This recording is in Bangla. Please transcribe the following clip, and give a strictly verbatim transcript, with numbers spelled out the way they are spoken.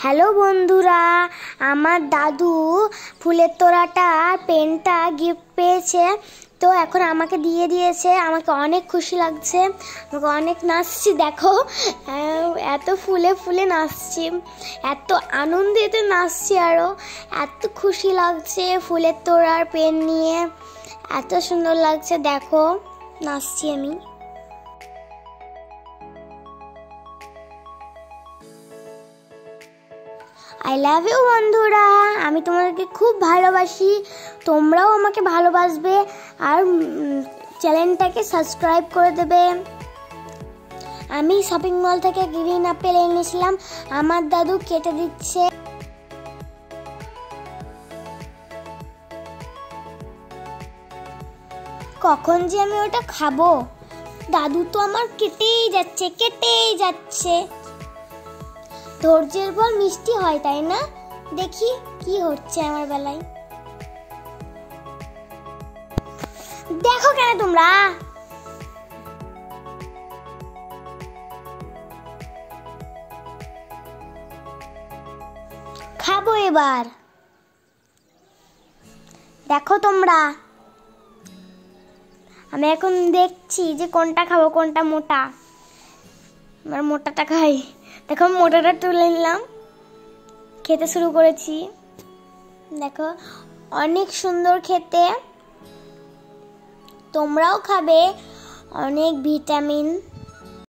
হ্যালো বন্ধুরা, আমার দাদু ফুলের তোড়াটা পেনটা গিফট পেয়েছে, তো এখন আমাকে দিয়ে দিয়েছে। আমাকে অনেক খুশি লাগছে, আমাকে অনেক নাচছি। দেখো এত ফুলে ফুলে নাচছি, এত আনন্দিত নাচছি, আরও এত খুশি লাগছে। ফুলের তোড়ার পেন নিয়ে এত সুন্দর লাগছে, দেখো নাচছি আমি। আই লাভ ইউ বন্ধুরা, আমি তোমাদেরকে খুব ভালোবাসি, তোমরাও আমাকে ভালোবাসবে আর চ্যানেলটাকে সাবস্ক্রাইব করে দেবে। আমি শপিং মল থেকে গ্রিন আপেল এনেছিলাম, আমার দাদু কেটে দিচ্ছে। কখন যে আমি ওটা খাবো, দাদু তো আমার কেটেই যাচ্ছে কেটেই যাচ্ছে। ধৈর্যের ফল মিষ্টি হয়, তাই না? দেখি কি হচ্ছে আমার বেলায়। দেখো কেন তোমরা? খাবো এবার, দেখো তোমরা। আমি এখন দেখছি যে কোনটা খাবো, কোনটা মোটা। আমার মোটাটা খাই। দেখো মোটাটা তুলে নিলাম, খেতে শুরু করেছি। দেখো অনেক সুন্দর খেতে, তোমরাও খাবে, অনেক ভিটামিন।